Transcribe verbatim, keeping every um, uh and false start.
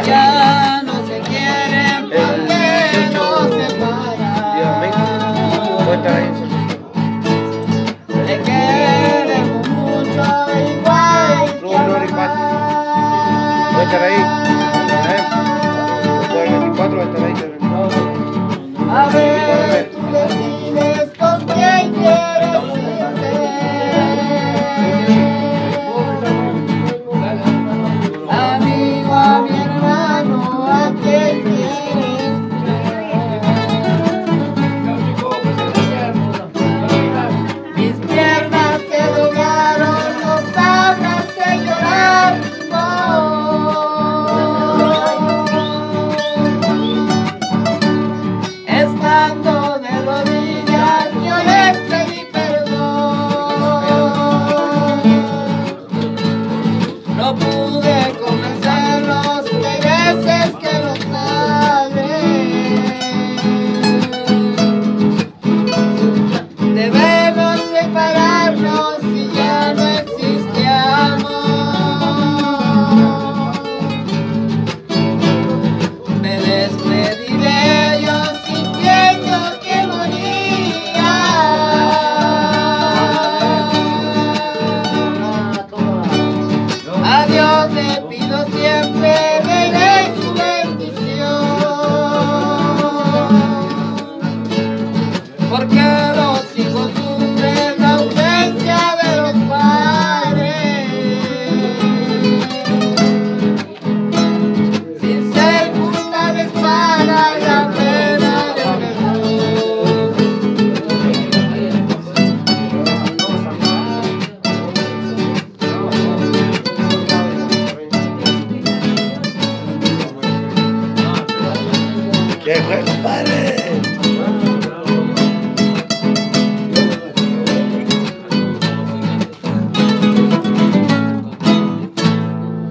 Ya no se quieren porque no se Dígame, ¿puede estar ahí? te queremos mucho igual que a mamá. ¿Puede estar ahí? Después del veinticuatro va a estar ahí. A ver, tú decides con quién quieres irte. Amigo, a mi hermano, ¿a quién quieres ver? Mis piernas se doblaron, no sabrás de llorar, estando de rodillas yo les pedí perdón. No pude convencerlos de veces que los pagué. Debemos separarnos si ya no existe amor. Me despedí de ellos sintiendo que moría. A Dios le pido siempre me dé su bendición, porque los hijos sufren la ausencia de los padres. Sin ser punta de espada la pena de mejor. ¿Qué fue, compadre?